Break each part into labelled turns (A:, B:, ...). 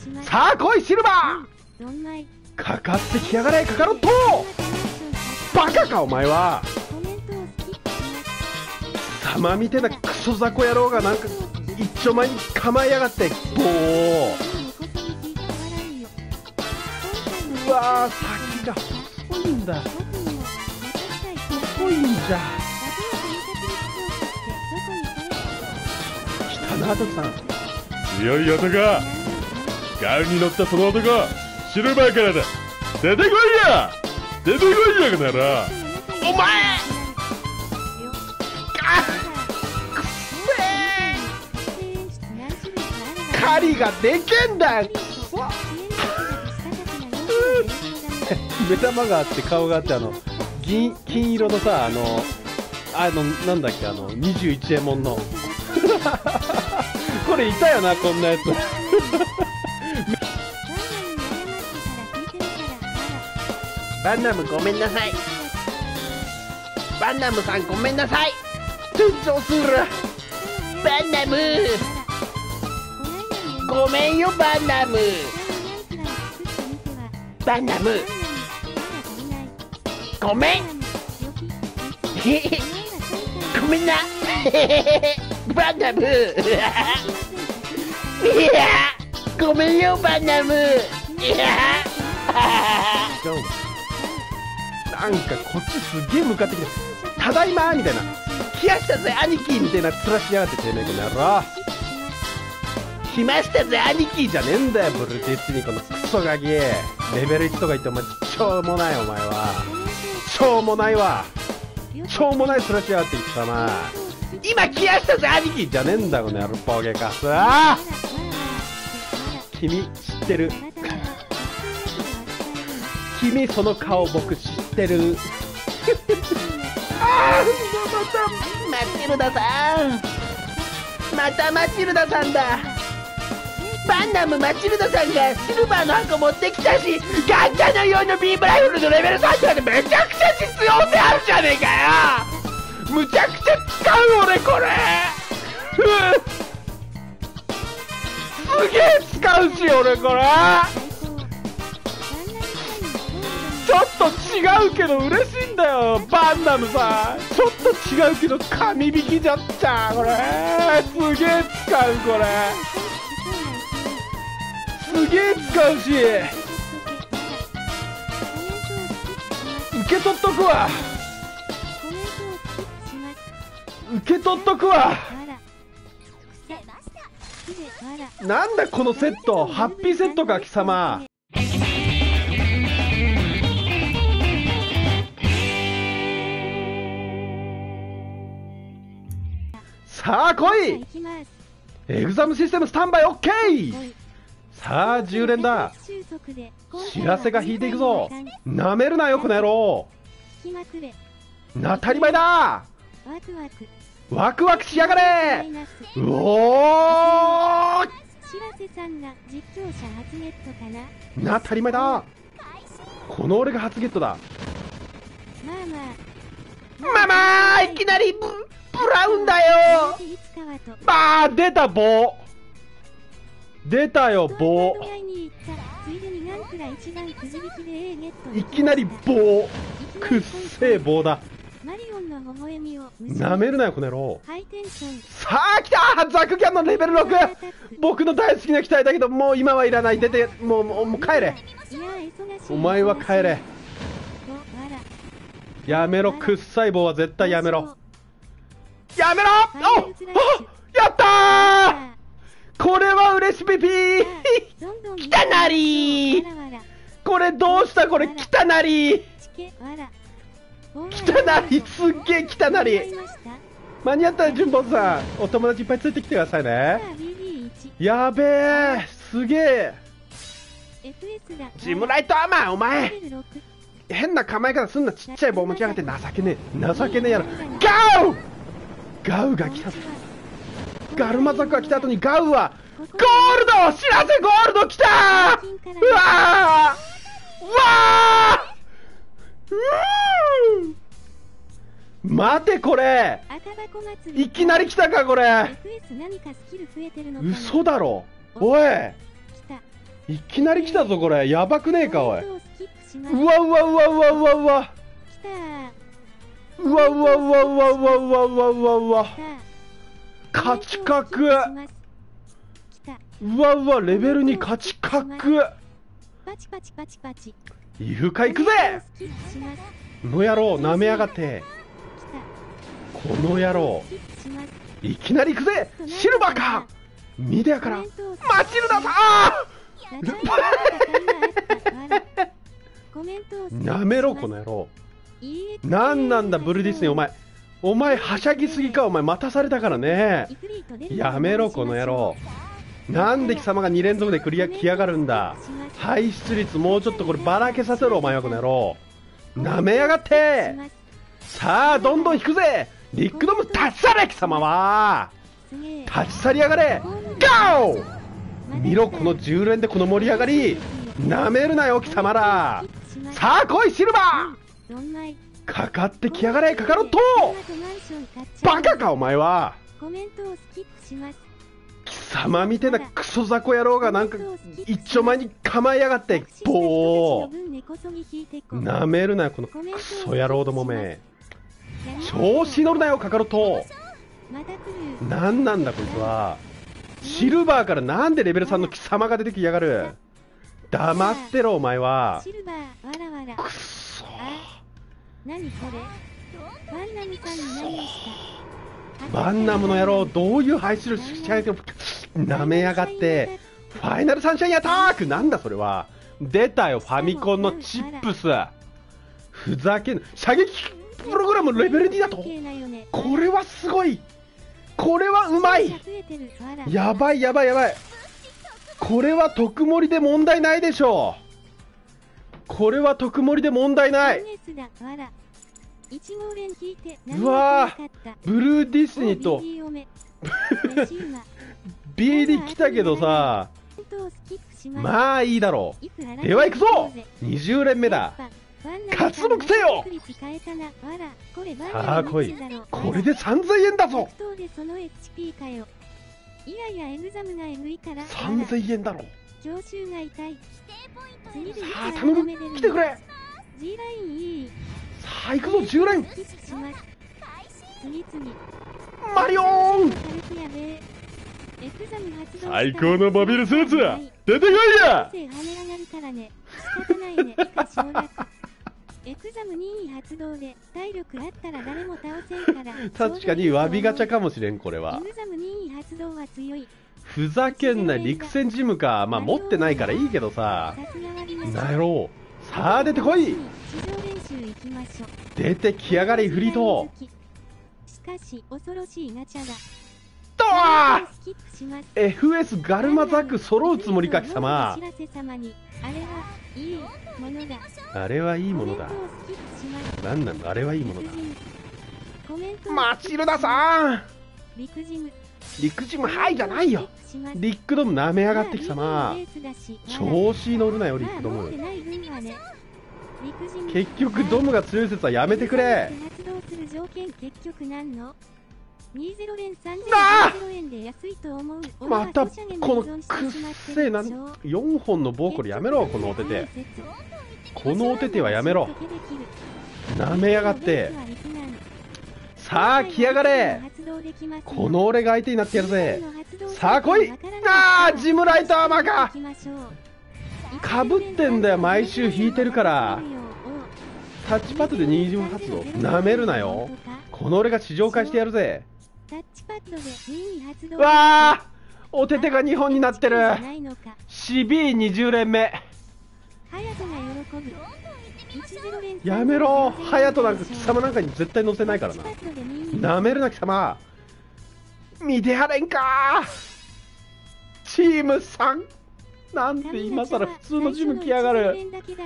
A: さあ来いシルバー、かかってきやがれカカロット。バカかお前は。貴様みてえなクソ雑魚野郎がなんか一丁前に構えやがって棒を。うわー先が細いんだ、細いんじゃ。来たなトキさん、
B: 強い男か。ガウに乗ったその男、シルバーからだ。出てこいや、出てこいやこの野郎。
A: お前狩りがでけんだよ、くそ目玉があって顔があって、金色のさ、なんだっけ、21エモンのこれいたよな、こんなやつバンナムごめんなさい、バンナムさんごめんなさい、緊張する。バンナムごめんよ、バンナム、バンナムごめんごめんなバンナムいやごめんよバンナム、いやなんかこっちすげえ向かってきて、ただいまみたいな、来やしたぜ兄貴みたいな面しやがって、てめえこの野郎。来ましたぜ兄貴じゃねえんだよ、ブルティッチにこのクソガキ。レベル1とか言ってお前しょうもない、お前はしょうもないわ、しょうもない面しやがって貴様。今来やしたぜ兄貴じゃねえんだこの野郎、ボケかす。あ君知ってる君その顔僕知ってるああまたマチルダさん、またマチルダさんだ。バンナムマチルダさんがシルバーの箱持ってきたし、ガンチャの用のビームライフルのレベル30でめちゃくちゃ実用性あるじゃねえかよ。むちゃくちゃ使う俺これすげえ使うし俺これ。ちょっと違うけど嬉しいんだよバンナムさん、ちょっと違うけど神引きじゃっちゃこれ。すげえ使うこれ、すげえ使うし受け取っとくわ、受け取っとくわ。なんだこのセット、ハッピーセットか貴様。さあ来い、エグザムシステムスタンバイ OK。 さあ10連だ、知らせが引いていくぞ。なめるなよこの野郎、当たり前だ。ワクワクしやがれ。うおー、当たり前だ。この俺が初ゲットだ。ママいきなりブラウンだよ。まあ出た棒、出たよ棒、いきなり棒、くっせえ棒だ。なめるなよこの野郎。さあ来た、ザクギャンのレベル6、僕の大好きな機体だけどもう今はいらない、出てもう帰れ、お前は帰れ、やめろ、くっさい棒は絶対やめろ、やめろ。おやったー、これは嬉しピピー来たなりー、これどうした、これ来たなりー、来たなり、すっげえ来たなり。間に合ったらジュンボンさんお友達いっぱいついてきてくださいね。やべえすげえ、ジムライトアーマーお前変な構え方すんな、ちっちゃい棒持ちやがって情けねえ、情けねえやろ。ガウガウが来たぞ、ガルマザクが来た後にガウはゴールド、知らせゴールド来たー。うわーうわー待てこれいきなり来たかこれ、嘘だろおいいきなり来たぞこれ。やばくねえかおい。
C: コメントをスキップします。
A: うわうわうわうわうわうわ
C: 来たー。
A: うわうわうわうわうわうわうわうわうわ。
C: 来たー。
A: 価値格。
C: コメントをスキップします。来た。
A: うわうわレベル2価値格。
C: パチパチパチパチ。
A: イルカ行くぜ。
C: コメントをスキップします。
A: この野郎舐めやがって。
C: 来た。
A: この野郎
C: スキップします。
A: いきなり行くぜ。シルバーか。ミディアからマチルダさん。やめろこの野郎。なんなんだブルディスネーお前はしゃぎすぎか。お前待たされたからね。やめろこの野郎。なんで貴様が2連続でクリア来やがるんだ。排出率もうちょっとこればらけさせろお前はこの野郎。なめやがって。さあどんどん引くぜ。リックドム立ち去れ貴様は。立ち去りやがれ。ゴー。見ろこの10連でこの盛り上がり。なめるなよ貴様ら。さあ来いシルバー。かかってきやがれカカロット。バカかお前は。貴様みてえなクソ雑魚野郎がなんか一丁前に構えやがって。ボーなめるなよこのクソ野郎どもめ。調子乗るなよカカロット。なんなんだこいつは。シルバーからなんでレベル3の貴様が出てきやがる。黙ってろお前は。くっそバンナムの野郎どういう配信しちゃいてなめやがって。ファイナルサンシャインアタックなんだそれは。出たよファミコンのチップス。ふざけん射撃プログラムレベル2だと。これはすごい。これはうまい。やばいやばいやばい。これは特盛りで問題ないでしょう。これは特盛りで問題ない。うわーブルーディスニーとビリ来たけどさ。まあいいだろう。では行くぞ。20連目だ。活目せよ。さあ来い。これで3000円だぞ。3000円だろ。さあ頼む来てくれ。さあ行くぞ10連。マリオーン。
B: 最高のモビルスーツ出てこいや。
A: 確かにわびガチャかもしれんこれは。ふざけんな陸戦ジムか。まあ持ってないからいいけどさ。なやろう。さあ出てこい。出てきやがれフリート。とわ FS ガルマザク揃うつもりか貴様。あれはいいものだ。なんなのあれはいいものだ。マチルダさん。リクジムはいじゃないよ。リックドムなめやがって貴様。調子に乗るなよリックドム。結局ドムが強い説はやめてくれ。またこのくっせえ4本のボーコルやめろこのおてて。このおててはやめろ。なめやがって。さあ来やがれ。この俺が相手になってやるぜ。さあ来い。ああジムライトアーマーか。かぶってんだよ毎週引いてるから。タッチパッドで20発動なめるなよ。この俺が試乗会してやるぜ。わあおててが2本になってる。CB20 連目。やめろ隼人なんか貴様なんかに絶対乗せないからな。なめるな貴様。見てやれんかチーム3。なんて今さら普通のジム来やがる。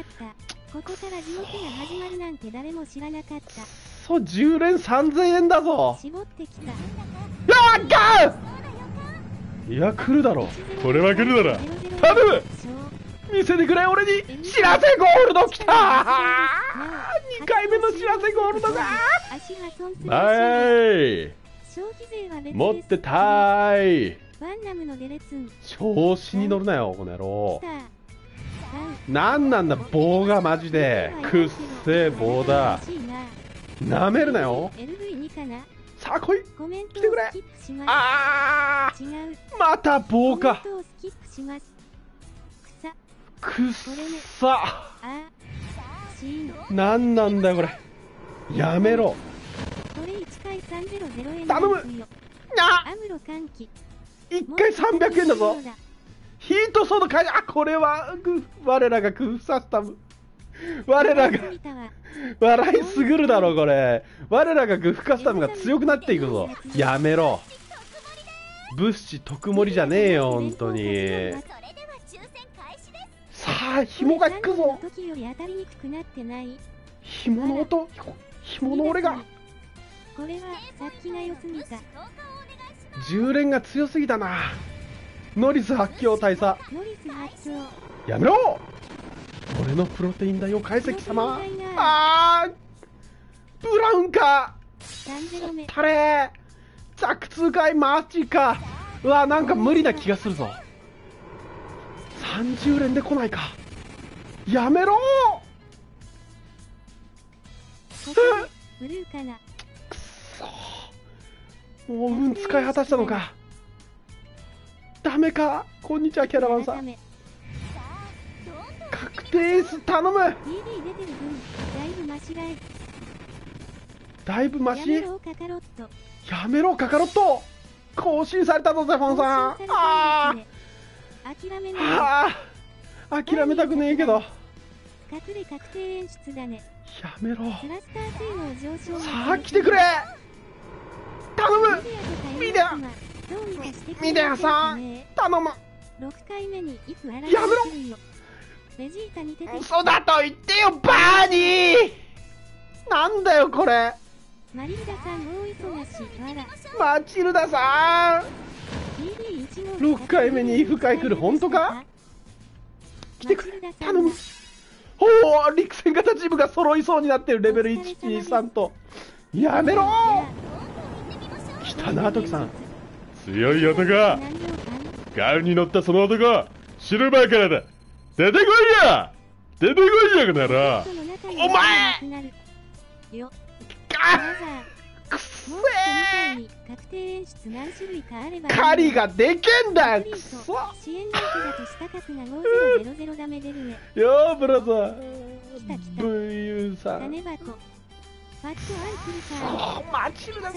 A: そう10連3000円だぞ。やっかー。いや来るだろ。
B: これは来るだろ。
A: 頼む見せてくれ俺に。知らせゴールドきたー。2回目の知らせゴールドだー。はい持ってたーい。調子に乗るなよこの野郎。 なんなんだ棒がマジでくっせえ棒だ。なめるなよ。
C: LV2 かな。
A: さあ来い。
C: コメントを
A: 来てくれ。
C: スキップします。
A: あー
C: 違う。
A: また棒か。
C: コメントをスキップします。草。
A: くっさ。
C: あシーン。
A: なんなんだよこれ。やめろ。
C: これ1回300円。
A: 頼む。あ
C: アムロ歓喜。
A: 1回300円だぞ。ヒートソードかい。あ、これは我らがクフサスタム。我らが笑いすぐるだろこれ。我らがグフカスタムが強くなっていくぞ。やめろ。物資特盛りじゃねえよ本当に。さあ紐が引くぞ。紐の音、紐の俺が。
C: これはさっきが良すぎた。
A: 10連が強すぎたな。ノリス発狂大佐。
C: ノリス発狂。
A: やめろ。俺のプロテインだよ解析様。あーブラウンか。タレザク2回マジか。うわなんか無理な気がするぞ。30連で来ないか。やめろ
C: ブルーかな。
A: くそもう運使い果たしたのか。ダメか。こんにちはキャラバンさん。確定エース頼む。
C: DD 出てる分だいぶマシだい。
A: だいぶマシ。
C: やめろカカロット。
A: やめろカカロット。更新されたぞゼフォンさん。ああ
C: 諦めない。
A: 諦めたくねえけど。
C: 隠れ確定演出だね。
A: やめろ。
C: クラスター性能上昇。
A: さあ来てくれ。頼む。ミデアミデアさん頼む。
C: 6回目にイフアラ
A: やめろ。
C: ベジータに出てきた。
A: 嘘だと言ってよバーニー。なんだよこれ。
C: マリルダさん大忙し。わら
A: マチルダさん。6回目にイフ回来る。本当か。来てくれ頼む。おお陸戦型チームが揃いそうになってる。レベル123と。やめろ。来たなトキさん。
B: 強い男がガウに乗ったその男シルバーからだ。出てこいや。出てこいやがなら。
A: お前くっせー。狩りがでけんだよくそ。
C: 支援力だとした角が5000ダメ出るね。
A: よーブラザー VU さん。
C: 種箱ファットアイクルさん。
A: マチルダさん。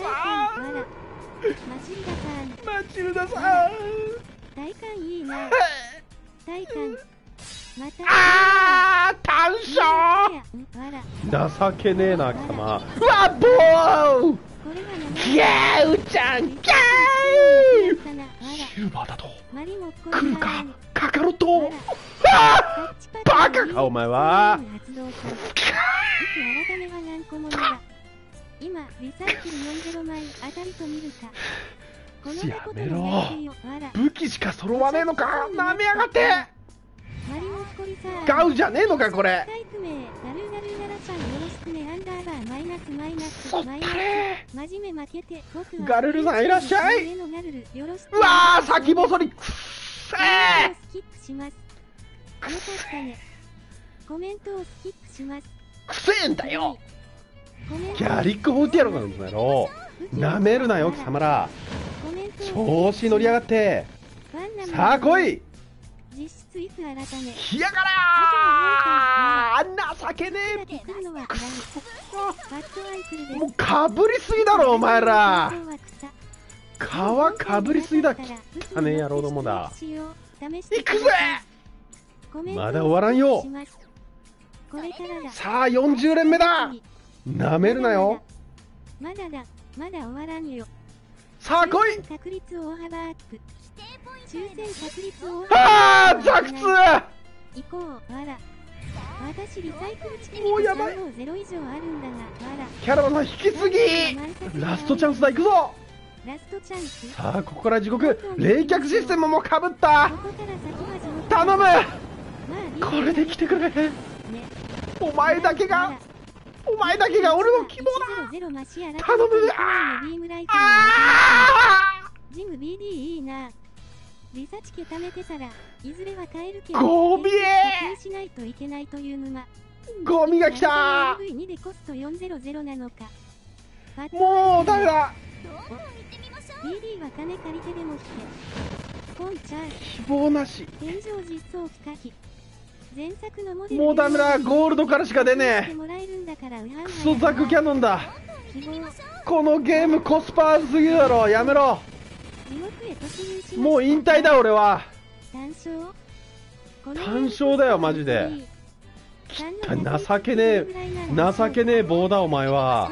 A: マチルダさん。
C: 体感いいな。体感また
A: あー単勝。情けねえな貴様。うわボーギャーちゃんギャー。シルバーだと来るかカカロット。バカかお前は。
C: 今リサイクル40枚当たりと見るか。
A: やめろ。武器しか揃わねえのか。なめやがって。ガウじゃねえのかこれ。そったれ。ガルルさんいらっしゃい。うわー先細りくっせー。
C: コメントをスキップします。
A: くせえんだよ。ギャリック40やろなんだろ。なめるなよ貴様ら。調子乗りやがって。さあ来い。
C: 実質イフ改め
A: 来やがらー。情けねえ。もうかぶりすぎだろお前ら。皮かぶりすぎだ。汚ねえ野郎どもだ。行くぜ。まだ終わらんよ。さあ40連目だ。なめるなよ。
C: まだ終わらんよ。
A: さあ来い。
C: 確率大幅アップ。抽選確率大幅アップ。
A: ああザクツ
C: 行こうわら。私リサイクルチケッ
A: もうやばい。
C: ト350以上あるんだがわら。
A: キャラバンさん引きすぎ。ラストチャンスだ行くぞ。
C: ラストチャンス。
A: さあここから地獄。冷却システムもかぶった。頼む。これで来てくれ。お前だけが俺の希望だ。頼む。
C: ジム BD いいな。リサチケ貯めてたらいずれは買えるけど。
A: ゴビエ
C: 課金しないといけないという沼。
A: ゴミが来た
C: AV2 でコスト400なのか。
A: もうダメだ。
C: BD は金借りてでも来て。ポンちゃん。
A: 希望なし。
C: 天井実装不可避。前作のモデル
A: もうダメだ。ゴールドからしか出ねえ。クソザクキャノンだ。このゲームコスパすぎるだろ。やめろ。もう引退だ俺は。単勝だよマジで。情けねえ情けねえ棒だお前は。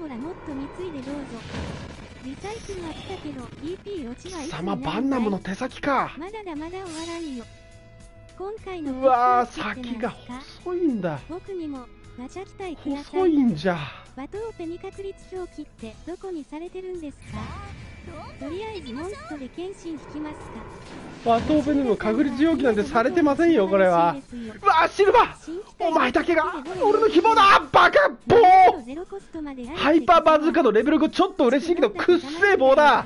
A: 貴様バンナムの手先か。
C: まだだまだ終わらんよ。今回の
A: うわー先が細いんだ。
C: 僕にもガチャ期待ください。
A: 細いんじゃ。
C: バトオペに確率表記ってどこにされてるんですか。とりあえずモンストで謙信引きますか。
A: バトオペにも確率表記なんてされてませんよこれは。うわーシルバーお前だけが俺の希望だ。バカ棒。ハイパーバズーカのレベル5ちょっと嬉しいけどくっせえ棒だ。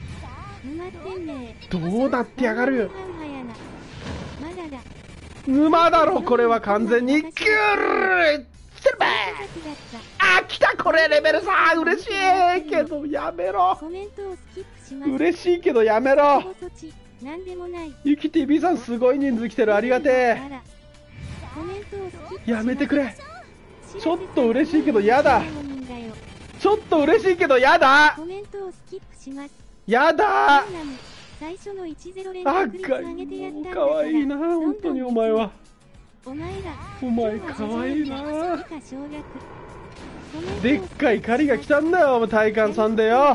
A: どうなってやがる。沼だろこれは完全に。キュールシルバー。あ来たこれレベル3嬉しいけどやめろ。嬉しいけどやめろ。ゆき TV さんすごい人数来てるありがてえ。やめてくれ。ちょっと嬉しいけどやだ。ちょっと嬉しいけどやだ。やだ。
C: 最初の10連
A: あ
C: 確率上げてやったんだ
A: かわいいな本当にお前は。
C: お前
A: かわいいな。
C: 小学
A: でっかい狩りが来たんだよお前体感さんでよ。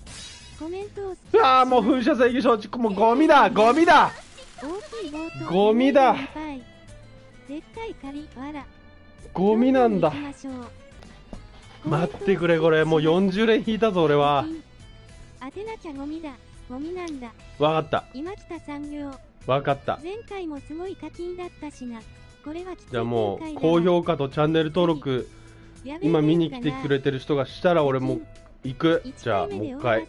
A: ああもう噴射制御装置もうゴミだゴミだゴミだ。
C: でっかい狩りわら
A: ゴミなんだ。待ってくれこれもう40連引いたぞ俺は。
C: 当てなきゃゴミだ。ゴミなんだ。
A: わかった。
C: 今北産業。
A: わかった。
C: 前回もすごい課金だったしな。これはきつい。
A: じゃあもう高評価とチャンネル登録今見に来てくれてる人がしたら俺も行く。じゃあもう一回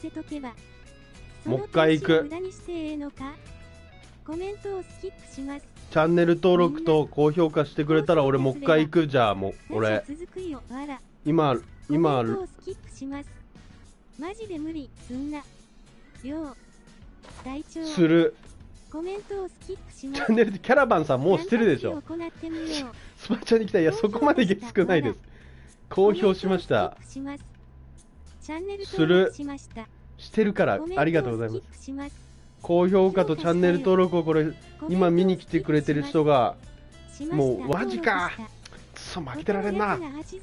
A: 行く。
C: コメントをスキップします。
A: チャンネル登録と高評価してくれたら俺もう一回行く。じゃあもう俺今
C: マジで無理すんな。
A: する。
C: コメントをスキップします。
A: チャンネルでキャラバンさんもうしてるでしょ。スパチャに来た。いやそこまでゲスくないです。公表しました。する。してるからありがとうございます。高評価とチャンネル登録をこれ今見に来てくれてる人がもうマジか。くそ負けてられんな。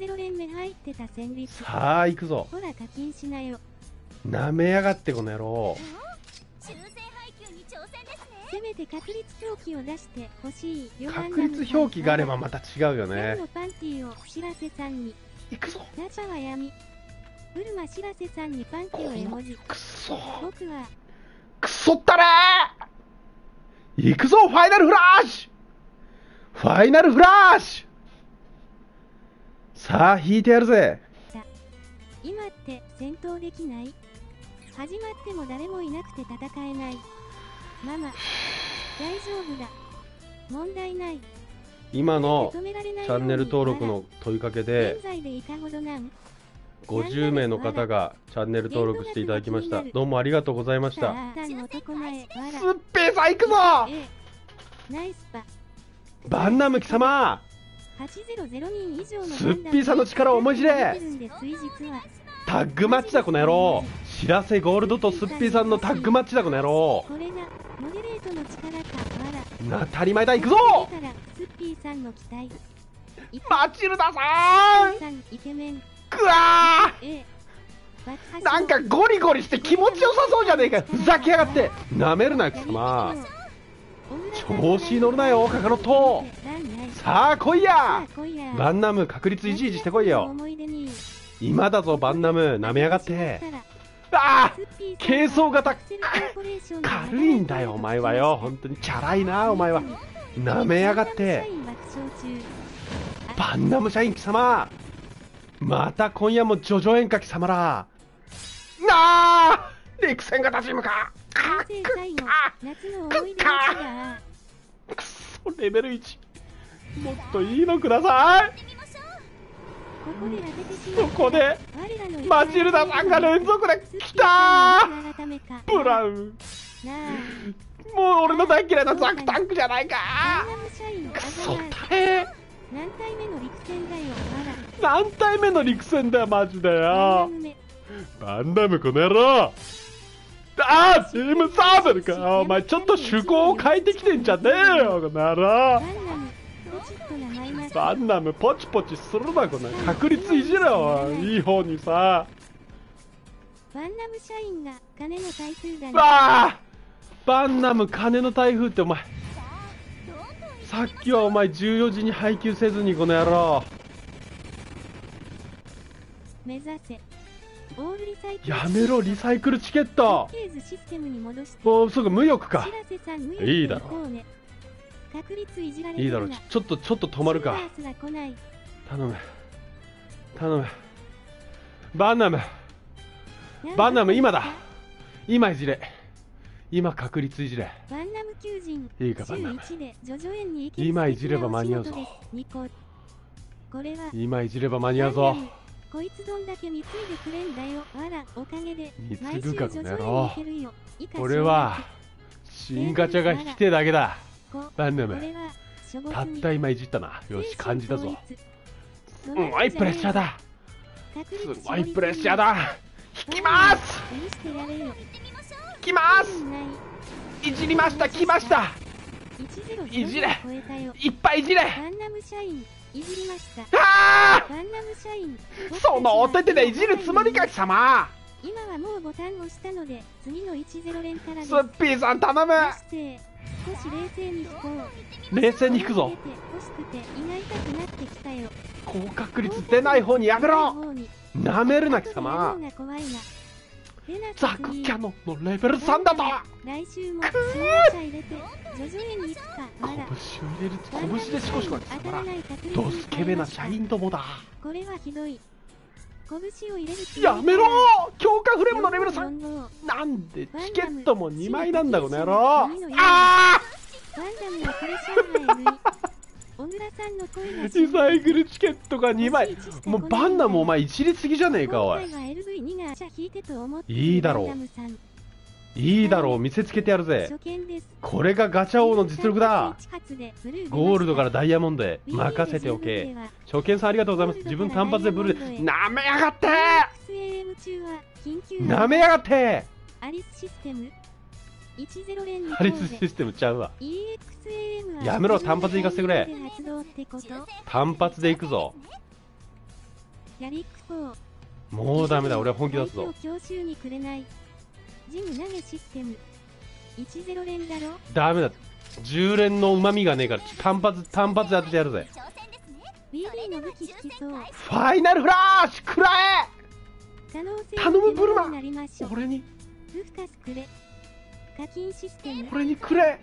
A: さあ行くぞ。なめやがってこの野郎。
C: せめて確率表記を出してほしい。
A: 確率表記があればまた違うよね。
C: パンティをしらせさんに。
A: 行くぞ。
C: ナチャは闇。ブルマしらせさんにパンティを絵文字。
A: くそ。
C: 僕は
A: くそったれー。行くぞファイナルフラッシュ。ファイナルフラッシュ。さあ引いてやるぜ。
C: 今って戦闘できない？始まっても誰もいなくて戦えない。ママ、大丈夫だ。問題ない。
A: 今のチャンネル登録の問いかけで50名の方がチャンネル登録していただきました。どうもありがとうございました。すっぺーさん行くぞ。バンナム貴様、すっぴーさんの力を思い知れ。タッグマッチだこの野郎。しらせゴールドとすっぴーさんのタッグマッチだこの野郎。当たり前だ。行くぞマチルダさん。くわー、なんかゴリゴリして気持ちよさそうじゃねえか。ふざけやがって。なめるな貴様。調子に乗るなよカカロット。さあ来いや。バンナム確率いちいちしてこいよ。今だぞバンナム、なめやがって。ああ軽装型軽いんだよお前はよ。本当にチャラいなお前は。なめやがって。バンナム社員貴様、また今夜もジョジョ演歌貴様ら。なあ陸戦型チームか。くっそレベル1。 もっといいのください。
C: ここで当ててしまった。
A: そこで
C: 我らの
A: マチルダさんが連続で来たー。ブラウン、
C: なあ、
A: もう俺の大嫌いなザクタンクじゃないか
C: ガンダム社員
A: ー。くそ
C: アザラー
A: 大変。
C: 何体目の陸戦だよ。
A: 何体目の陸戦だよマジで
C: ガンダ
A: よ。
C: ム目。
B: バンダムこの野郎。
A: あー、チームサーベルか。お前ちょっと趣向を変えてきてんじゃねえよこの野郎。
C: ガンダムポチッと名前ます。
A: バンナムポチポチするなこの確率いじれよ、いい方にさ。
C: バンナム社員が金の台風だね。
A: わあ、バンナム金の台風ってお前、さっきはお前14時に配給せずにこの野郎。
C: 目指せオールリサイクル。
A: やめろリサイクルチケット。
C: 設計図システムに戻して。
A: おお、そうか無欲か。
C: 白瀬さん無欲
A: いいだろ
C: 行こうね。確率いじられて
A: いいだろう、ちょっと止まるか。
C: シルバーすら来ない。
A: 頼む頼む。バンナムバンナム今だ。今いじれ。今確率いじれ。
C: バンナム求人
A: いいかバンナム、
C: 11でジョジョ園に行き
A: 今いじれば間に合うぞ。
C: ニコ。これは
A: 今いじれば間に合うぞ。
C: バンナムこいつどんだけ貢いでくれんだよ。あらおかげで
A: 貢ぐかこの野郎。
C: 毎週ジョジョ園に行けるよ。以下
A: 俺は新ガチャが引きてえだけだ。バンナム
C: これは諸
A: たっ
C: に
A: た今いじったな。よし感じだぞ。
C: す
A: すごいプレッシャーだ。すごいプレッシャーだ。引きます
C: 許してやれよ。
A: 引きますいじりました。来ました。いじれ
C: 超えたよ。
A: いっぱいいじれ。
C: バンナム社員いじりました。
A: あ
C: バンナム社員
A: あ、そのお手手でいじるつもりか貴様。
C: 今はもうボタンを押したので次の10連からです。
A: スッピーさん頼む。
C: そして少し冷静に引こう。
A: 冷静に引くぞ。
C: 欲しくて胃が痛くなってきたよ。
A: 高確率出ない方にやめろ。なめるな貴様。ザクキャノンのレベル3だと。
C: 来週も新車入れてジョジョ園に行くか。あら
A: 拳を入れる拳でシコシコな貴様らドスケベな社員どもだ。
C: これはひどい。拳を入れるつもり。
A: やめろ。強化フレームのレベル3。
C: 45
A: なんでチケットも2枚なんだこの野郎。ああ、
C: バンダムのプレッシャーがえぐい。小倉さんの声が
A: リサイクルチケットが2枚。もうバンナムお前いじりすぎじゃねえかおい。いいだろういいだろう、見せつけてやるぜ。これがガチャ王の実力だ。ゴールドからダイヤモンドへ任せておけ。初見さんありがとうございます。自分単発でブルーで。なめやがってなめやがって。
C: アリスシステム10連に
A: ハリスシステムちゃうわ。
C: EXAM は
A: やめろ、単発で行かせてくれ。
C: 発動ってこと。
A: 単発で行くぞ。
C: ヤリック4
A: もうダメだ、俺は本気出すぞ。
C: 教習にくれないジム投げシステム10連だろ。
A: ダメだ、10連の旨味がねえから単発で当ててやるぜ。
C: BD の武器引きそう。
A: ファイナルフラッシュ食らえ。頼むブルマ、俺に
C: ルフカスくれ。課金システム
A: 俺にくれ。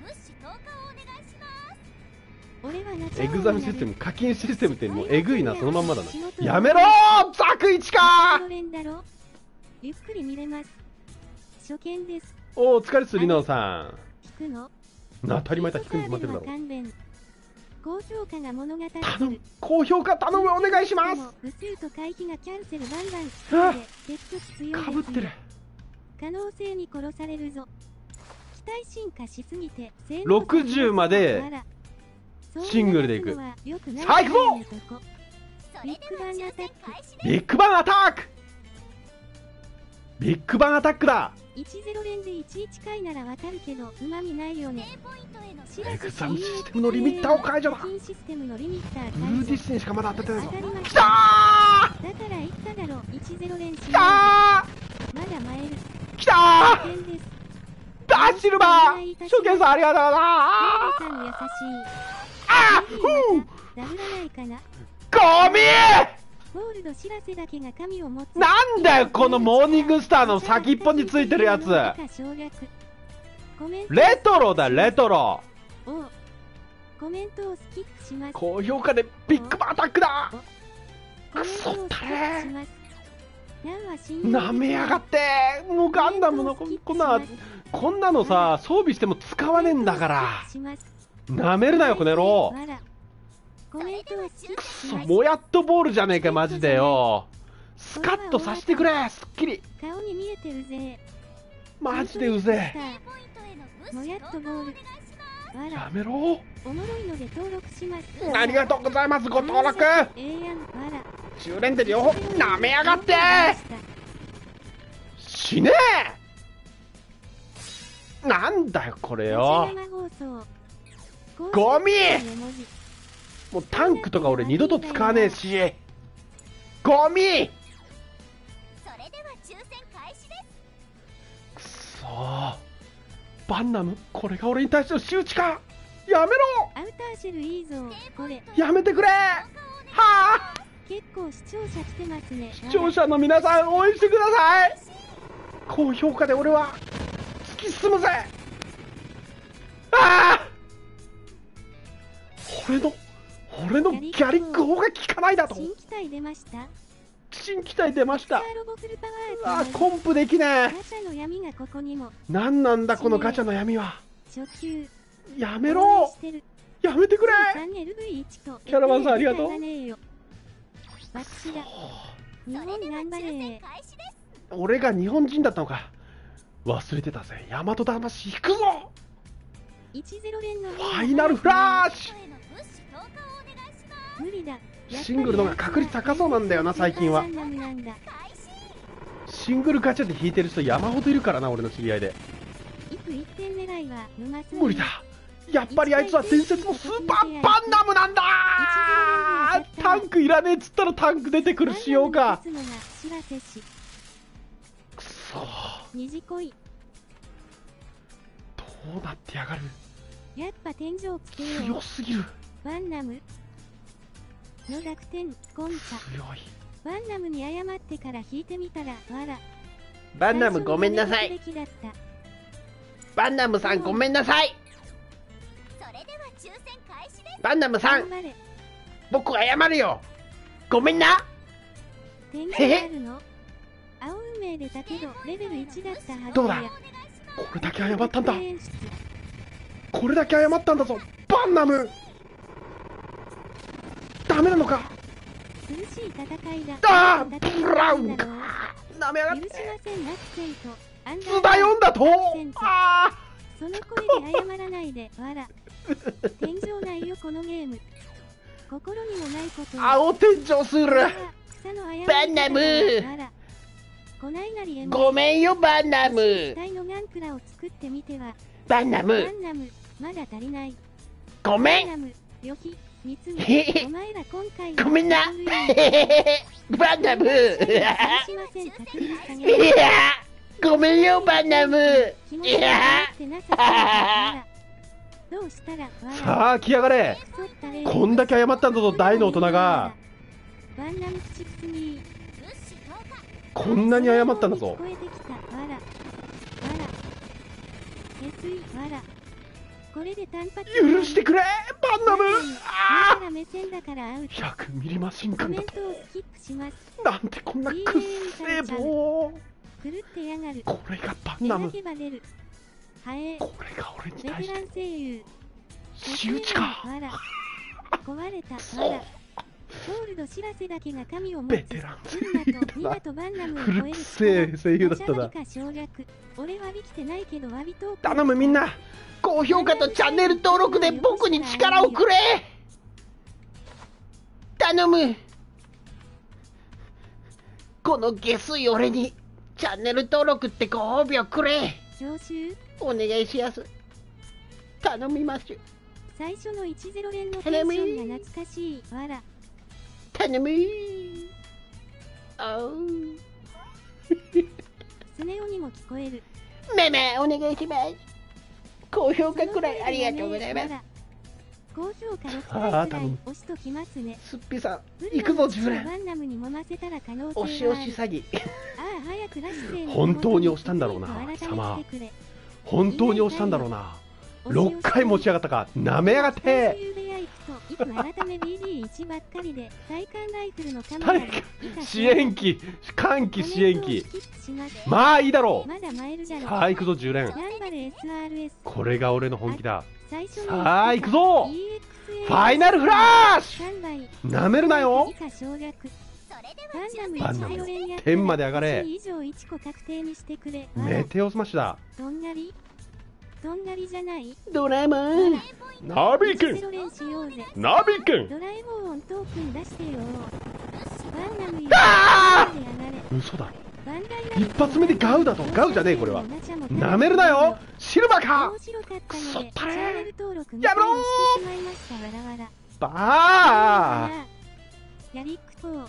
C: 俺は
A: エグザムシステム、課金システムってもうえぐいな、そのまんまだな。やめろザク1か。
C: ゆっくり見れます。初見です。
A: お疲れっすリノーさ
C: 引くの
A: ん。当たり前だ、引くに決まってるだろ。
C: 高評価が物語ってる。
A: 頼む、高評価頼む、お願いします。
C: 部数と回避がキャンセルバンバンして
A: かぶってる。
C: 可能性に殺されるぞ。機体進化しすぎて
A: 60までシングルでいく。さあ行くぞ。
C: ビッグバンアタック。
A: ビッグバンアタック。ビッグバンアタックだ。
C: 10連で11回ならわかるけどうまみないよね。
A: エグザムシステムのリミッターを解除だ。ブルーディスにしかまだ当たってないぞ。きたー。だ
C: から言っただろ、10連しない。きたー。まだ参る。
A: きたー。ダッシルバー初見さんありがとうな。
C: あ
A: あふう
C: ダブらないかな。
A: ゴミ
C: ゴールド知らせだけが神を持つ。
A: なんだよこのモーニングスターの先っぽについてるやつ。レトロだレトロ。
C: コメントをスキップします。
A: 高評価でビッグバンアタックだ。クソったれなめやがって。もうガンダムのこんなのさ装備しても使わねえんだから。なめるなよこの野郎。
C: コメントをスキップ
A: くそ、
C: します。
A: もやっとボールじゃねえか、マジでよ。スカッとさせてくれ、すっきり。
C: 顔に見えてうぜえ。
A: マジでうぜ
C: もやっとボール。わ
A: え。や
C: ら、
A: めろ。
C: おもろいので登録します。
A: ありがとうございます、ご登録。
C: ええやん、わら。
A: 10連で両方、なめやがって。死ねえ。なんだよ、これよ。ゴミ。もうタンクとか俺二度と使わねえし。ゴミ。
D: それでは抽選開始です。
A: くそー。バンナム、これが俺に対しての仕打ちか。やめろ。
C: アウターシェルいいぞ、これ。
A: やめてくれ。はあ。
C: 結構視聴者来てますね。
A: 視聴者の皆さん応援してください。高評価で俺は突き進むぜ。ああ。俺のギャリック砲が効かないだと。
C: 新機体出ました。
A: 新機体出ました。
C: ロボフルパワー
A: あー、コンプできね
C: ガチャの闇がここにも。
A: え。なんなんだこのガチャの闇は。
C: 初級。
A: やめろ。やめてくれ。キャラバンさんありがとう。
C: バッチだ。日本頑張れ。
A: 俺が日本人だったのか。忘れてたぜ。大和魂引くぞ。
C: 10連の
A: ファイナルフラッシュ。
C: 無理だ。
A: シングルのが確率高そうなんだよな、最近は。シングルガチャで引いてる人山ほどいるからな、俺の知り合いで。無理だ。やっぱりあいつは伝説のスーパーバンナムなんだー。タンクいらねえっつったらタンク出てくる仕様か。くそー。どうなってやがる。
C: やっぱ天井つけよう。
A: 強すぎる。
C: バンナムの楽天コンパ。
A: 強い。
C: バンナムに謝ってから引いてみたらわら。
A: バンナムごめんなさい。バンナムさんごめんなさい。
D: それでは抽選開始です。
A: バンナムさん、僕謝るよ。ごめんな。
C: 天井あるの？青運命でだけどレベル1だったはずや。
A: どうだ。これだけ謝ったんだ。これだけ謝ったんだぞ、バンナム。ダメなのか。
C: 苦しい戦いだ。
A: ああ、ブラウンか。なめやがって。
C: 許しませんアクセント。
A: 津田読んだと。ああ。
C: その声で謝らないで、わら。天井ないよこのゲーム。心にもないこと。
A: 青天井する。バンナム。ごめんよバンナム。バンナム。
C: まだ足りない。
A: ごめん。ごめんな。バンナム。いや、ごめんよバンナム。いや。さあ来やがれ。こんだけ謝ったんだぞ大の大人が。こんなに謝ったんだぞ。許してくれバンナム。ああ、100ミリマシンガンだと。なんてこんなくっせえ棒。これがバンナム。これが俺に対して仕打ちか。ベテラン声優だな。古くせえ声優だったな。頼むみんな、高評価とチャンネル登録で僕に力をくれ。頼む。この下水俺にチャンネル登録ってご褒美をくれ。お願いしやす。頼みます。
C: 最初の10連のテンションが懐かしい。わら。
A: 頼む。おう。
C: スネ夫にも聞こえる。
A: めめお願いします。高評価くらいありがとうございます。
C: 高評価6回くらい押しときますね。
A: すっぴさん、行くぞ10連。押し押し詐欺。本当に押したんだろうな、貴様。本当に押したんだろうな。6回持ち上がったか、なめやがって。支援機、歓喜支援機。まあいいだろう。さあ行くぞ10連。これが俺の本気だ。さあ行くぞ。 ファイナルフラッシュ。
C: 3倍
A: なめるなよ。
C: 以下省略。
A: バンダム天まで上がれ。
C: 以上1個確定にしてくれ。
A: メテオスマッシュだ。
C: とんがりじゃない。
A: ドラえもん。
B: ナビ君
C: ゼロ連しようぜ。
B: ナビ君
C: ドラえもんトークン出してよ。バンダムよ。
A: あ
C: で上がれ。
A: 嘘だろ。
C: バンダイナム
A: 一発目でガウだと。ガウじゃねえこれは。なめるなよ。シルバーか。
C: 面白かった
A: くそ
C: のでチ
A: ったれ
C: ャンネル登録2
A: やめろー
C: 回してしまいました。わらわら。
A: バー。
C: ヤリック4。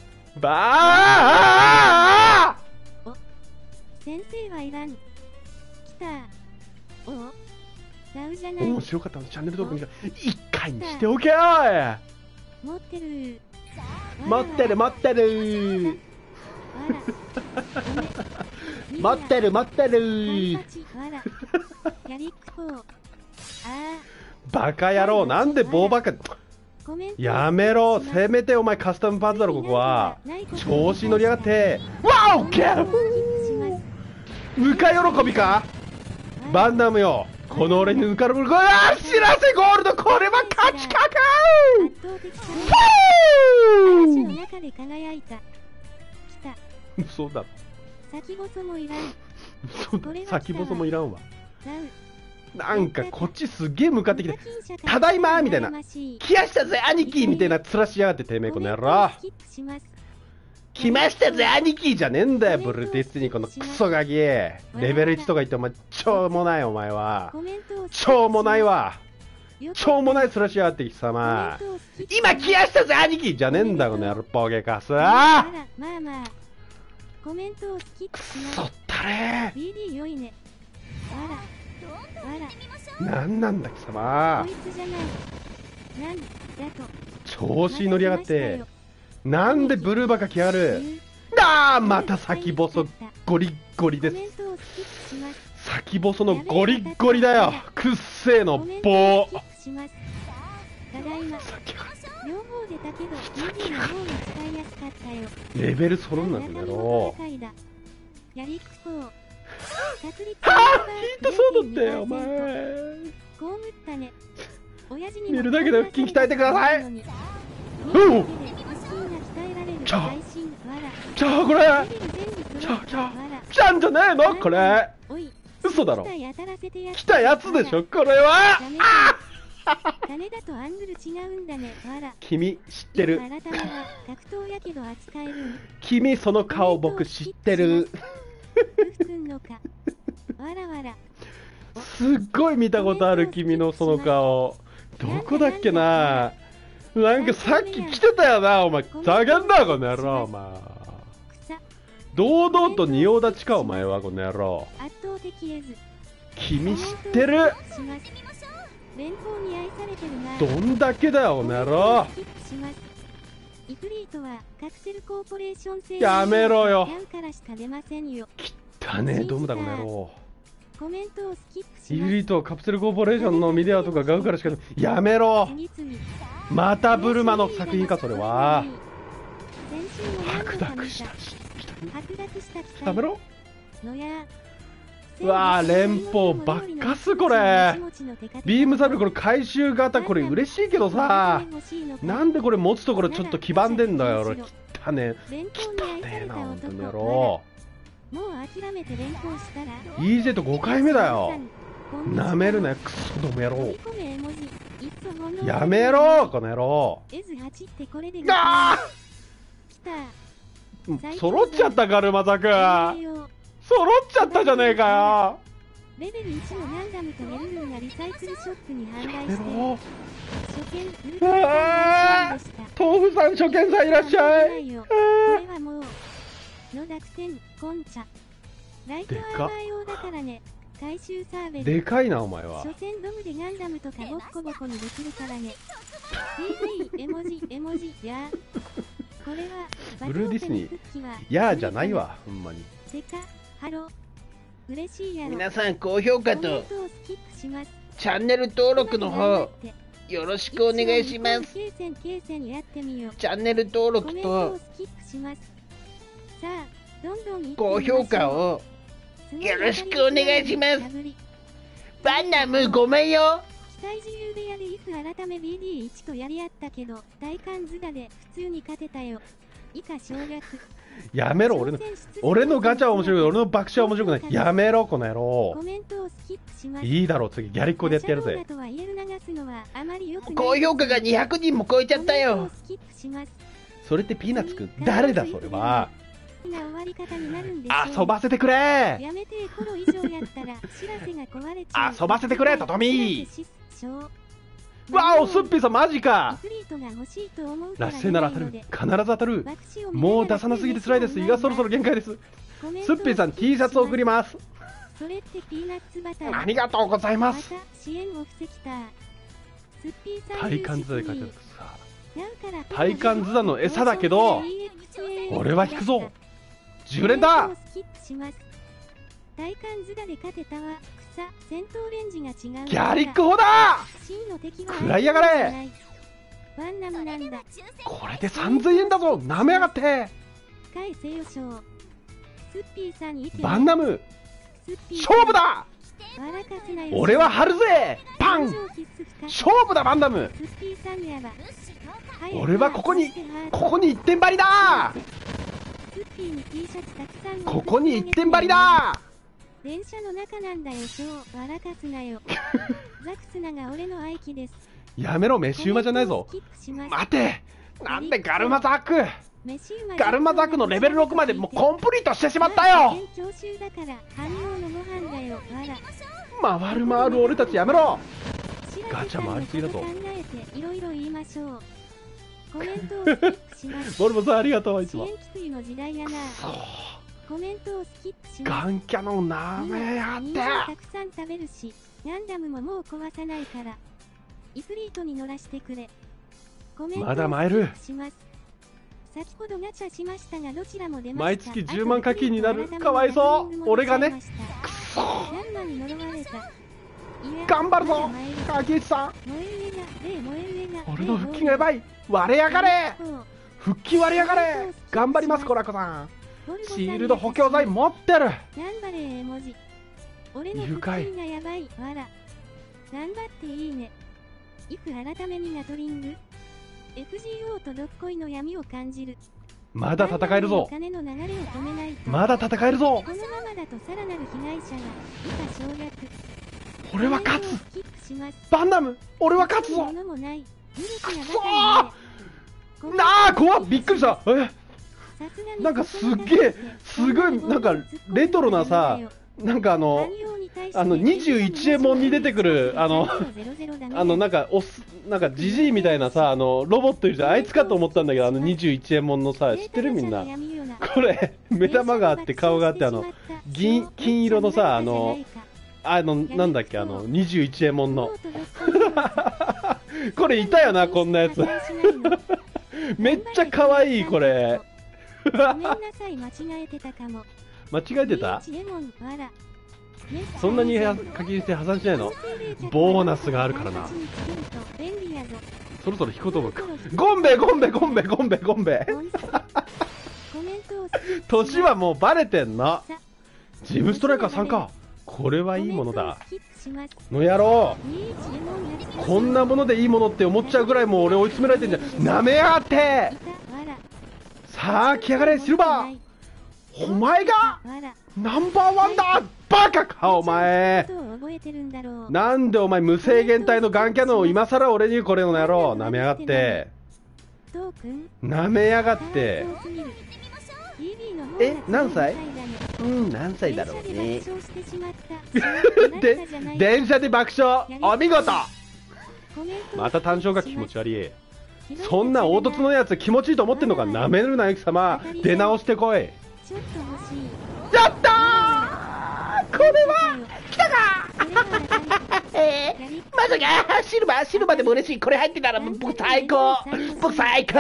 A: バ
C: 先生はいらん。来た。おダウじゃな
A: ー。
C: い。
A: 面白かったのチャンネル登録1回にしておけよ。
C: 持ってる。
A: 持ってる持ってる。持ってる持ってる。
C: ヤリック4。あ
A: バカ野郎、なんで棒ばっか。やめろ、せめてお前カスタムパーツだろここは。調子乗りやがって。わおゲーぬか喜びか。バンダムよ、この俺にぬか喜び。あー、知らせゴールド、これは勝ちかかー。
C: 圧倒的さ。
A: フ
C: 嵐の
A: ー
C: 中で輝いた。来た。
A: 嘘だろ。
C: 先細もいらん。
A: 嘘だろ。先細もいらんわ。
C: ダウ。
A: なんかこっちすっげえ向かってきて、ただいまみたいな、来やしたぜ兄貴みたいな面しやがって、てめえこの野郎。来ましたぜ兄貴じゃねえんだよ、ブルーディスティニーこのクソガキ。レベル1とか言ってお前しょうもない。お前はしょうもないわ。しょうもない面しやがって貴様。今来やしたぜ兄貴じゃねえんだこの野郎、ボケかす。
C: まあまあコメントをスキップします。
A: そったれ
C: BD 良いね。あら
A: なんなんだ貴様。
C: こいつじゃない。なんだと
A: 調子に乗りやがって。なんでブルーバカ来やがる。あー、また先細ゴリッゴリです。先細のゴリッゴリだよ、くっせーの棒。
C: ただいま両方出たけど BD の方が使いやすかったよ。
A: レベル揃うんなんだろ。
C: ヤリック4確率
A: はぁ、ヒートそうだってよお前。
C: 被ったね。親父に
A: 見るだけで腹筋鍛えてください。ちゃあこれちゃんじゃねえのこれ。嘘だろ。来たやつでしょこれは。
C: 金だとアングル違うんだね。
A: 君知ってる。
C: 改めは格闘やけど扱える。
A: 君その顔僕知ってる。すっごい見たことある君のその顔。どこだっけな。なんかさっき来てたよなお前。ざけんなこの野郎お前。堂々と仁王立ちかお前はこの野郎。君知ってる。どんだけだよこの野郎。やめろよ。汚ねえドムだこの野郎。イリートカプセルコーポレーションのミディアとかガウからしか。やめろ。またブルマの作品かそれは。白濁したやめろ。うわー、連邦ばっかすこれ。ビームサルこれ回収型これ嬉しいけどさ、なんでこれ持つところちょっと黄ばんでんだよ俺。汚ねえな本当にやろう。EJ と5回目だよ。なめるなよクソども野郎。やめろこの野郎。あー、揃っちゃったガルマザク。揃っちゃったじゃねえかよ。
C: レベル1のガンダムとメルルンがリサイクルショップに販売して初見
A: 豆腐さん初見さんいらっしゃい。
C: これはもうの濁点コンチャライトアーマー用だからね。回収サーベル
A: でかいなお前は。
C: 初戦ドムでガンダムとかボッコボコにできるからね。BD 絵文字やこれは
A: ブルーディスニーやーじゃないわほんまに。
C: てかハロ嬉しいやろ。
A: 皆さん高評価とチャンネル登録の方よろしくお願いします。チャンネル登録と高評価をよろしくお願いします。バンダムごめんよ。
C: 体自由部屋でイフ改め BD1 とやり合ったけど、体感ズダで普通に勝てたよ。以下省略。
A: やめろ、俺のガチャは面白いけど、俺の爆笑は面白くない。やめろ、この野郎。
C: コメントをスキップします。
A: いいだろう、次、ギャリッコでやってやるぜ。
C: 高評価が200人も超えちゃったよ。
A: それってピーナッツくん、誰だそれは。遊ばせてくれ。
C: やめてコロ以上やったら知らせが壊れちゃう。
A: 遊ばせてくれ、トトミわお、スッピーさんマジか。ラッセなら当たる、必ず当たる。もう出さなすぎて辛いです。胃がそろそろ限界です。スッピーさん T シャツ送ります。
C: それってピーナッツバター。
A: ありがとうございます。
C: また支援を布石た。スッピーさん
A: 体感図で書いてあるさ。体感図だの餌だけど、俺は引くぞ。10連だ。体感図だで勝てたわ。草、戦闘レンジが違う。ギャリック砲だ。食らいやがれ。バンナムなんだ。 これで3000円だぞ。なめやがって。
C: 返せよショー。スッピーさんいて。
A: バンナム。勝負だ。俺は張るぜ。パン。勝負だバンダム。俺はここに一点張りだ。ここに一点張りだ。
C: 電車の中なんだよショー。笑かすなよ。ザクスナが俺の愛機です。
A: やめろ、飯馬じゃないぞ。待て、なんでガルマザーク。ガルマザークのレベル6までもうコンプリートしてしまったよ。回る回る俺たちやめろ。ガチャ回りすぎだぞ。ボルボさんありがとう。いつもガンキャノンなめやって
C: たくさん食べるし、ガンダムももう壊さないからイフリートに乗らしてくれ。
A: まだ参る。
C: 先ほどガチャしましたがどちらも出ました。
A: 毎月10万課金になる。かわいそう。俺がね。くそ。頑張るぞ柿内さん。俺の復帰がやばい。割れやがれ。復帰割れやがれ。頑張りますコラコさん。シールド補強剤持ってる。愉快。
C: 頑張っていいね。イフ改めにガトリング。FGO とどっこいの闇を感じる。
A: まだ戦えるぞ。まだ戦えるぞ。
C: このままだとさらなる被害者が以下省略。
A: 俺は勝つ。バンダム俺は勝つぞ。くそー。なあ怖っ、びっくりした。なんかすっげえすごいなんかレトロなさ、なんか21エモンに出てくるなんかジジイみたいなさロボットいるじゃん。あいつかと思ったんだけど、21エモンのさ、知ってるみんな。これ目玉があって顔があって、金色のさなんだっけ21エモンのこれいたよな、こんなやつめっちゃ可愛いこれ
C: ごめんなさい、間違えてたかも。
A: 間違えてた？そんなに課金して破産しないの？ボーナスがあるからな。そろそろ引こうと思うか。ゴンベゴンベゴンベゴンベゴンベ年はもうバレてんの。ジムストライカー参加。これはいいものだ。の野郎、こんなものでいいものって思っちゃうぐらいもう俺追い詰められてんじゃん。なめやがって。さあ来やがれシルバー。お前がナンバーワンだ。バカかお前。なんでお前無制限体のガンキャノンを今さら俺にこれの野郎。なめやがって、なめやがって。何歳？何歳だろうねで電車で爆笑。お見事。また単勝が気持ち悪い。そんな凹凸のやつ気持ちいいと思ってんのか。なめるなよ貴様。出直してこい。やったー。これは来たかまさかシルバーでも嬉しい。これ入ってたら僕最高。僕最高。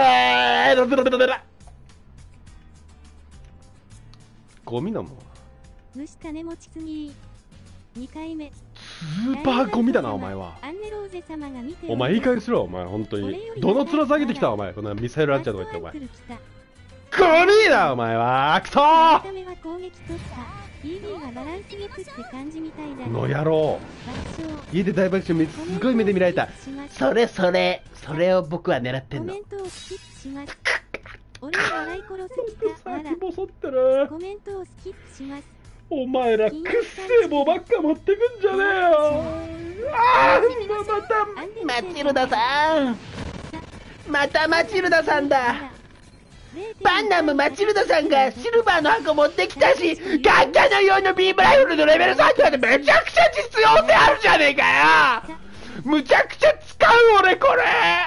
A: ゴミだもん。
C: 虫金持ちすぎ。2回目。
A: スーパーゴミだなお前は。お前いい加減しろお前本当に。どの面下げてきたお前。このミサイルランチャーとか言ってお前。ゴミだお前は。くそー。
C: BB がバランスよくって感じみたいだね。
A: の野郎。
C: 爆笑。
A: 家で大爆笑すごい目で見られた。それを僕は狙ってんの。
C: コメントをスキップします。俺は笑い殺す気か。わら。
A: 先細ってる。
C: コメントをスキップします。
A: お前らくっせえ棒ばっか持ってくんじゃねえよ。あー、またマチルダさん。またマチルダさんだ。バンナムマチルダさんがシルバーの箱持ってきたし、ガンガンの用のビームライフルのレベル3なんてめちゃくちゃ実用性あるじゃねえかよ。むちゃくちゃ使う俺これ。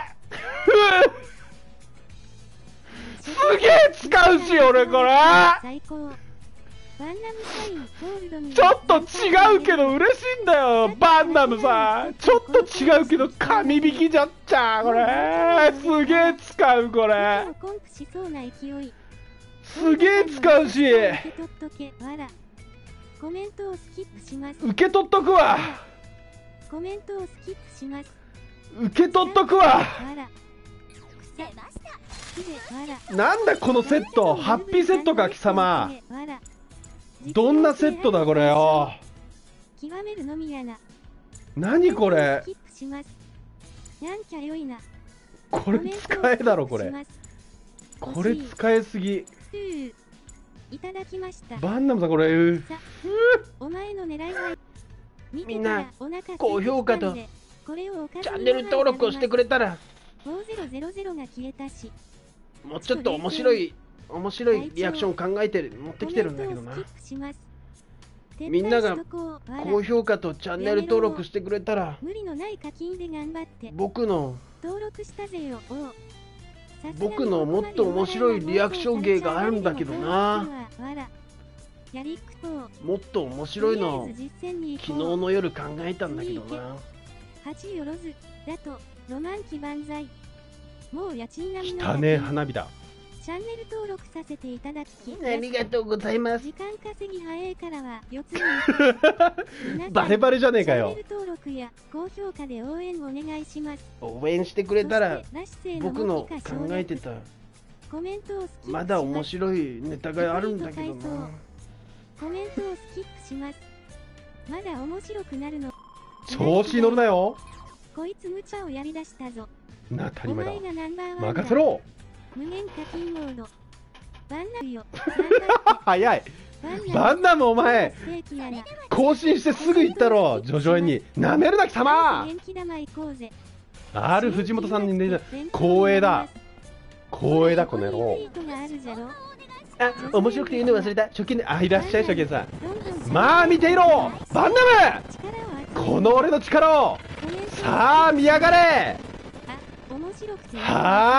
A: すげえ使うし俺これ。
C: 最高。バンナム社員ゴールドに
A: ちょっと違うけど嬉しいんだよバンナムさん。ちょっと違うけど神引きじゃっちゃこれ。すげえ使うこれ。
C: コンプしそうな勢い。
A: すげえ使うし。
C: 受け取っとけわら。コメントをスキップします。
A: 受け取っとくわ。
C: コメントをスキップします。
A: 受け取っとくわ。
C: わら。
D: 出ました。
C: 好きでわら。
A: なんだこのセット。ハッピーセットか貴様。
C: わら。
A: どんなセットだこれよ。
C: 極めるのみやな。
A: 何これ
C: ス。キップします。なんきゃ良いな。
A: これ使えだろこれ。これ使えすぎ。
C: いただきました。
A: バンナムさんこれ。
C: お前の狙いは
A: みんな高評価とチャンネル登録をしてくれたら
C: 5000が消えたし、
A: もうちょっと面白いリアクション考えて持ってきてるんだけどな。みんなが高評価とチャンネル登録してくれたら
C: 無理のない課金で頑張って
A: 僕の
C: 登録したぜよ。
A: 僕のもっと面白いリアクション芸があるんだけどな。もっと面白いの昨日の夜考えたんだけどな。
C: 8よろずだとロマンキ万歳。もう家賃並みの
A: 汚ねえ花火だ。
C: チャンネル登録させていただき
A: ありがとうございます。
C: 時間稼ぎ早いからは4つに
A: バレバレじゃねえかよ。
C: チャンネル登録や高評価で応援お願いします。
A: 応援してくれたら僕の考えてた
C: コメントをスキップします。
A: まだ面白いネタがあるんだけどな。
C: コメントをスキップします。まだ面白くなるの。
A: 調子乗るなよ。
C: こいつ無茶をやりだしたぞ。
A: なたり前だ。
C: お前がナンバーワンだ。
A: 任せろ。
C: 無限課金モード。バンナムよ。
A: 早い。バンナムお前更新してすぐ行ったろ。ジョジョ園になめるな貴様。R 藤本さんにね、光栄だ光栄だこの野郎。あ、面白くて言うの忘れた。初見で、あ、いらっしゃい初見さん。まあ見ていろバンナム。この俺の力をさあ見やがれ。は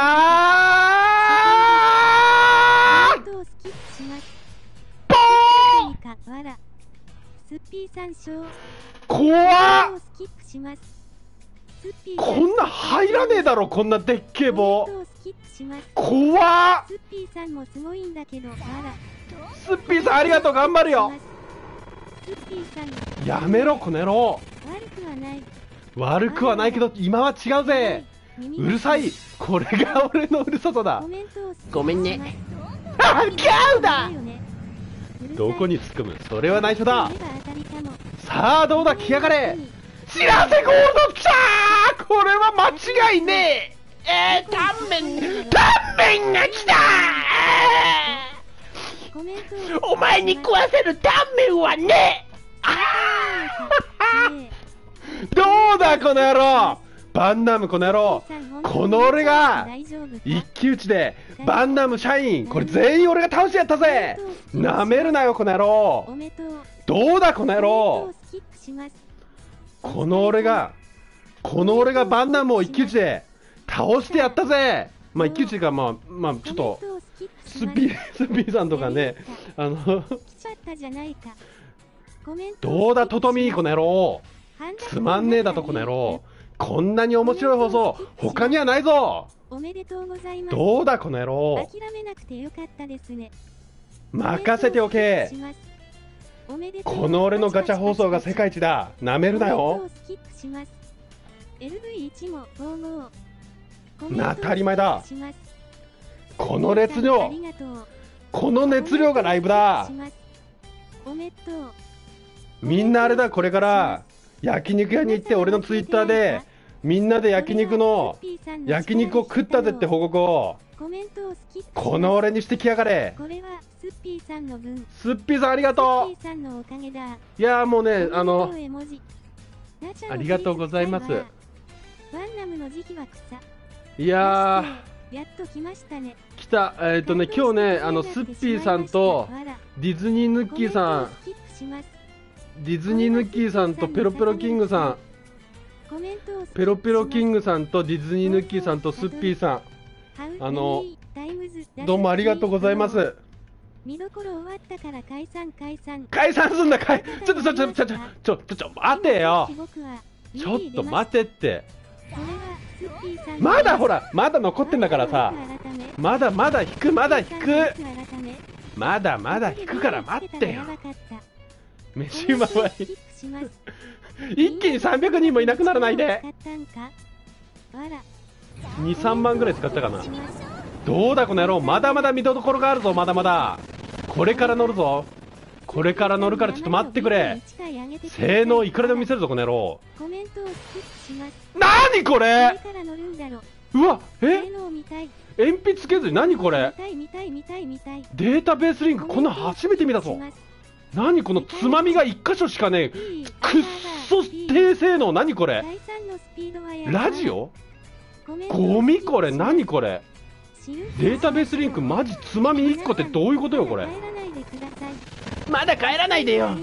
A: あポー怖っ。こんな入らねえだろこんなでっけえ棒。怖っ。
C: スッピーさんもすごいんだけど、わら。
A: スッピーさんありがとう頑張るよ。
C: スッピーさん
A: やめろこの野郎。
C: 悪くはない。
A: 悪くはないけど今は違うぜ。うるさい。これが俺のうるささだ。ごめんね。あ、ギャウだ。どこに突っ込む。それは内緒だ。さあどうだ来やがれ。知らせゴールドきたー。これは間違いねえ。タンメンが来たー。お前に食わせるタンメンはねえ。どうだこの野郎。バンナムこの野郎。この俺が一騎打ちでバンナム社員これ全員俺が倒してやったぜ。なめるなよこの野郎。どうだこの野郎。この俺がバンナムを一騎打ちで倒してやったぜ。まあ一騎打ちがまあちょっとスッピーさんとかねどうだトトミーこの野郎。つまんねえだとこの野郎。こんなに面白い放送他にはないぞ。
C: おめでとうございます。
A: どうだこの野郎。
C: 諦めなくてよかったですね。
A: 任せておけ。この俺のガチャ放送が世界一だ。なめるなよ。当たり前だ。この熱量がライブだ。
C: おめっとう。
A: みんなあれだ、これから焼肉屋に行って俺のツイッターでみんなで焼肉を食ったぜって報告を
C: コメントをスキップします。
A: この俺にしてきやがれ。
C: これはスッピーさんの分。
A: すっぴーさんありが
C: スッ
A: と
C: ピーさんのおかげだ。
A: う。いやーもうね
C: あ
A: りがとうございます。
C: ワンナムの時期は草。
A: いや
C: やっと来ましたね。
A: ー来た。今日ねスッピーさんとディズニーヌッキーさん、ディズニーヌッキーさんとペロペロキングさん、ペロペロキングさんとディズニーヌッキーさんとスッピーさん、どうもありがとうございます。
C: 見どころ終わったから解散
A: すんだ。ちょっと待てよ。ちょっと待てって。まだほらまだ残ってんだからさ。まだ引くまだ引くから待ってよ。飯うまい。一気に300人もいなくならないで。2、3万ぐらい使ったかな。どうだこの野郎、まだまだ見どころがあるぞ。まだまだこれから乗るぞ。これから乗るからちょっと待ってくれ。性能いくらでも見せるぞこの野郎。なにこれ。うわ鉛筆削り。なにこれ。データベースリンクこんな初めて見たぞ。なにこのつまみが1箇所しかねえ。くっそ低性能。なにこれ。ラジオゴミこれ。なにこれ。データベースリンクマジつまみ1個ってどういうことよこれ。まだ帰らないでよ。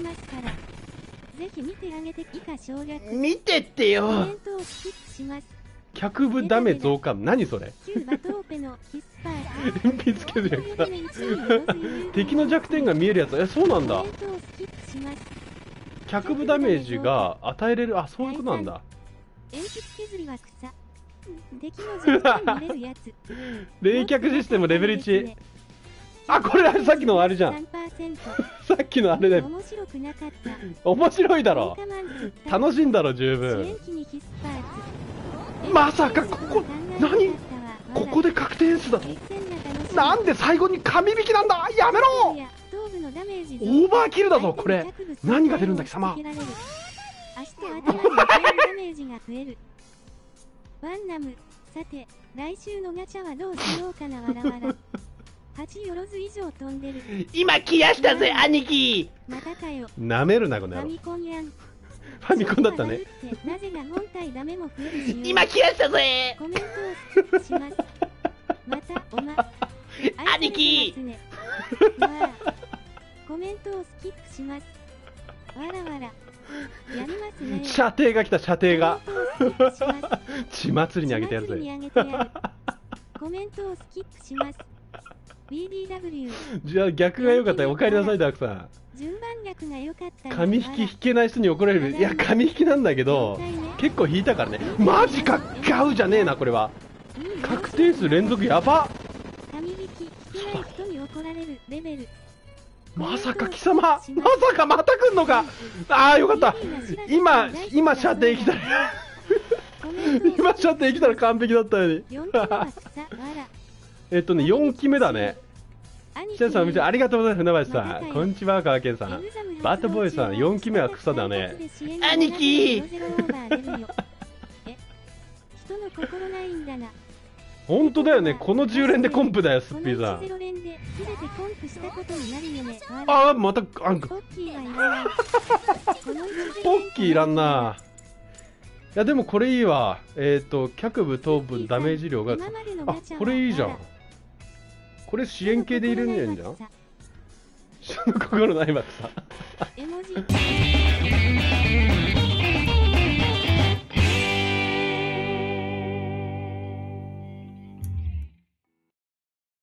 A: 見てってよ。脚部ダメ増加。何それ。鉛筆削りやつだ。敵の弱点が見えるやつ。そうなんだ。脚部ダメージが与えれる。そういうことなんだ。冷却システムレベル1。これさっきのあれじゃん。さっきのあれで面白いだろ。楽しいんだろ十分。まさかここで確定演出だと。なんで最後に紙引きなんだ。やめろ。オーバーキルだぞこれ。何が出るんだ貴様。
C: ワンナム、さて、来週のガチャはどうしようかな。わらわら。8よろず以上飛んでる。
A: 今来やしたぜ兄貴。
C: またかよ。
A: なめるなこの野郎。
C: ファミコンやん。
A: ファミコンだったね。
C: なぜな本体ダメも増えるしよう。
A: 今来やしたぜ。
C: コメントをスキップします。また
A: 兄貴。
C: コメントをスキップします。わらわら。やりますね。
A: 射程が来た。射程が血祭りにあげてやるぜ。
C: コメントをスキップします。BDW。
A: じゃあ逆が良かったよ。お帰りなさいダークさん。
C: 順番逆が良かった。
A: 紙引き引けない人に怒られる。いや紙引きなんだけど結構引いたからね。マジか。ガウじゃねえなこれは。確定数連続やば。
C: 紙引き引けない人に怒られるレベル。
A: まさか貴様。まさかまた来んのか。よかった。今射程来たら今射程来たら完璧だったように。4期目だね。シェンさんありがとうございます。船橋さんこんにちは。川健さんバッドボーイさん4期目は草だね。兄貴。本当だよね。この10連でコンプだよスッピーさん。またポッキーいらんな。いやでもこれいいわ。脚部頭部ダメージ量がこれいいじゃん。これ支援系でいるんじゃん。人の心ないわ草。